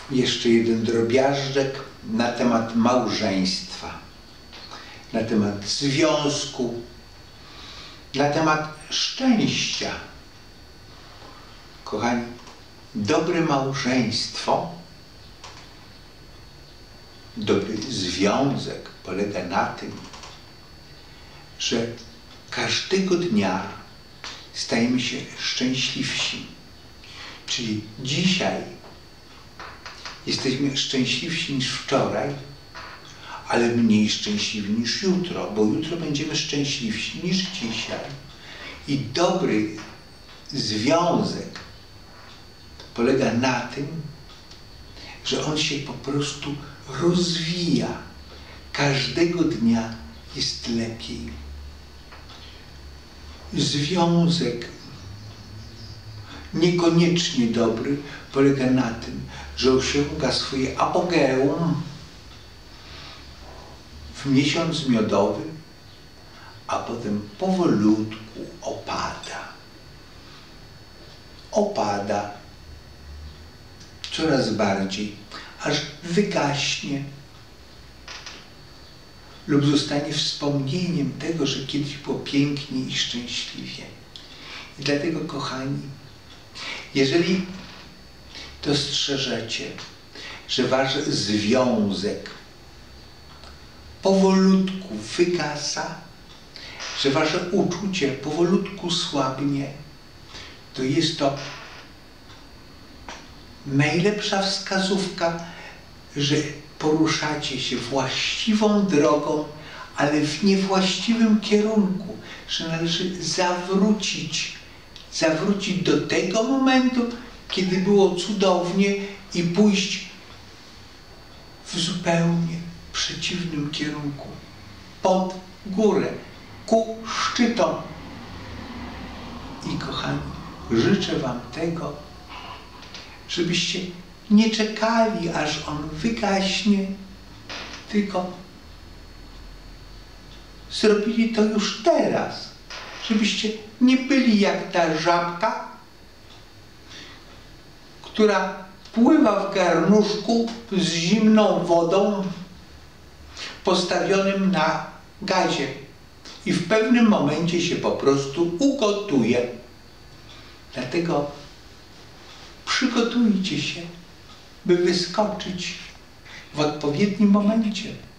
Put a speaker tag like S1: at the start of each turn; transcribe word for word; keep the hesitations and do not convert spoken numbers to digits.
S1: jeszcze jeden drobiażdżek na temat małżeństwa, na temat związku, na temat szczęścia. Kochani, dobre małżeństwo, dobry związek polega na tym, że każdego dnia stajemy się szczęśliwsi. Czyli dzisiaj jesteśmy szczęśliwsi niż wczoraj, ale mniej szczęśliwi niż jutro, bo jutro będziemy szczęśliwsi niż dzisiaj. I dobry związek polega na tym, że on się po prostu rozwija. Każdego dnia jest lepiej. Związek niekoniecznie dobry polega na tym, że osiąga swoje apogeum w miesiąc miodowy, a potem powolutku opada. Opada coraz bardziej, aż wygaśnie lub zostanie wspomnieniem tego, że kiedyś było pięknie i szczęśliwie. I dlatego, kochani, jeżeli dostrzeżecie, że wasz związek powolutku wygasa, że wasze uczucie powolutku słabnie, to jest to najlepsza wskazówka, że poruszacie się właściwą drogą, ale w niewłaściwym kierunku, że należy zawrócić, zawrócić do tego momentu, kiedy było cudownie i pójść w zupełnie przeciwnym kierunku, pod górę, ku szczytom. I kochani, życzę wam tego, żebyście nie czekali, aż on wygaśnie, tylko zrobili to już teraz, żebyście nie byli jak ta żabka, która pływa w garnuszku z zimną wodą postawionym na gazie i w pewnym momencie się po prostu ugotuje. Dlatego przygotujcie się, by wyskoczyć w odpowiednim momencie.